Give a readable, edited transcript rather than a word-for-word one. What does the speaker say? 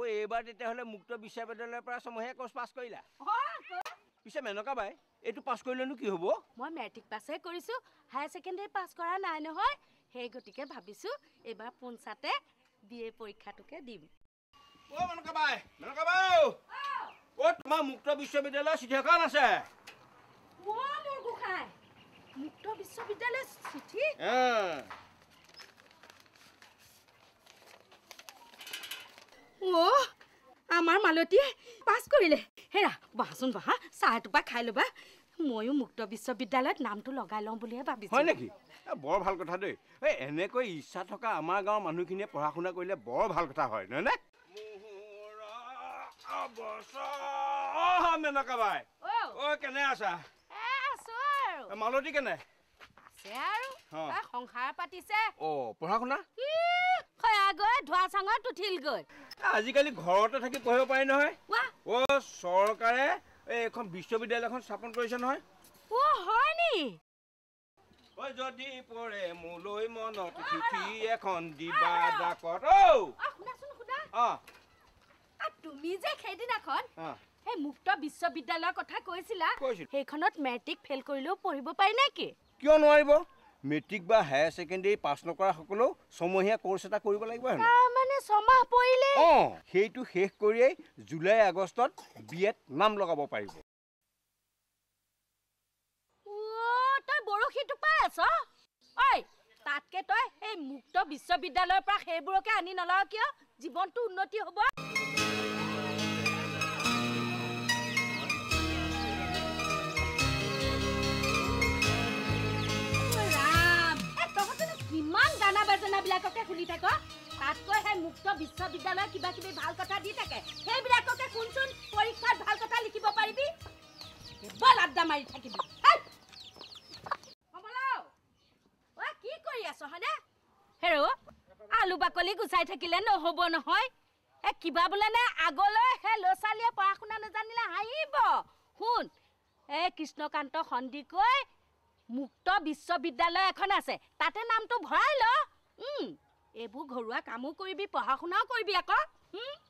এইবাৰ তেতিয়াহ'লে মুক্ত বিশ্ববিদ্যালয়ৰ পৰা ছমহীয়া কোৰ্চ পাছ কৰিলা পিছে মেনকা বাই এইটো পাছ কৰিলেনো কি হ'ব মই মেট্ৰিক পাছহে কৰিছো হায়াৰ সেকেন্ডাৰী পাছ কৰা নাই নহয় সেই গতিকে ভাবিছো এবাৰ পঞ্চাতে বিএ পৰীক্ষাটোকে দিম ও মেনকা বাই ও তোমাৰ মুক্ত বিশ্ববিদ্যালয়ৰ চিঠিখন আছে ও মোৰ গোখাই মুক্ত বিশ্ববিদ্যালয়ৰ চিঠি ও আমাৰ মালতীয়ে পাছ কৰিলে হেৰা বাহাচোন বাহা চাহটোপা খাই ল'বা ময়ো মুক্ত বিশ্ববিদ্যালয়ত নামটো লগাই লওঁ বুলিহে ভাবিছোঁ হয় নেকি বৰ ভাল কথা দেই এই এনেকৈ ইচ্ছা থকা আমাৰ গাঁৱৰ মানুহখিনিয়ে পঢ়া শুনা কৰিলে বৰ ভাল কথা হয় নহয় নে মেনকা বাই ও কেনে আছা আছো আৰু মালতী কেনে আছে আৰু সংসাৰ পাতিছে পঢ়া শুনা খয়াগৈ ধোৱা চাঙত উঠিলগৈ আজিকালি ঘৰতে থাকি পঢ়িব পাৰি নহয় চৰকাৰে এখন বিশ্ববিদ্যালয়খন স্থাপন কৰিছে নহয় হয় নি যদি পৰে মোলৈ মনত চিঠি এখন দিবা ডাকত শুনাচোন শুনা তুমি যে সেইদিনাখন সেই মুক্ত বিশ্ববিদ্যালয়ৰ কথা কৈছিলা সেইখনত মেট্ৰিক ফেল কৰিলেও পঢ়িব পাৰি নেকি কিয় নোৱাৰিব মেট্ৰিক বা হায়াৰ সেকেন্ডাৰী পাছ নকৰা সকলেও ছমহীয়া কোৰ্চ এটা কৰিব লাগিব মানে ছমাহ পঢ়িলে সেইটো শেষ কৰিয়েই জুলাই আগষ্টত বিএত নাম লগাব পাৰিব তই বৰশীটো পাই আছ ঐ তাতকে তই এই মুক্ত বিশ্ববিদ্যালয়ৰ পৰা সেইবোৰকে আনি নলওঁ কিয় জীৱনটো উন্নতি হ'ব কিমান গানা বাজনা বিলাককে শুনি থাক তাতকৈ সেই মুক্ত বিশ্ববিদ্যালয় কিবা কিবি ভাল কথা দি থাকে সেইবিলাককে শুনচোন পৰীক্ষাত ভাল কথা লিখিব পাৰিবি বল আড্ডা মাৰি থাকিবি কি কৰি আছ হয়নে হেৰ আলু বাকলি গুচাই থাকিলে নহ'ব নহয় কিবা বোলে নে আগলৈ সেই ল'ৰা ছোৱালীয়ে পঢ়া শুনা নাজানিলে হাঁহিব শুন কৃষ্ণ কান্ত সন্দিকৈ মুক্ত বিশ্ববিদ্যালয় এখন আছে তাতে নামটো ভৰাই ল এইবোৰ ঘৰুৱা কামো কৰিবি পঢ়া শুনাও কৰিবি আকৌ